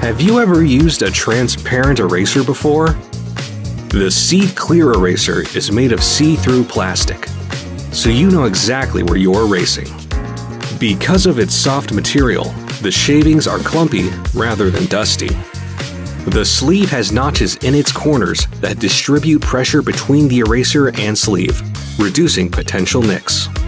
Have you ever used a transparent eraser before? The Seed Clear Eraser is made of see-through plastic, so you know exactly where you're erasing. Because of its soft material, the shavings are clumpy rather than dusty. The sleeve has notches in its corners that distribute pressure between the eraser and sleeve, reducing potential nicks.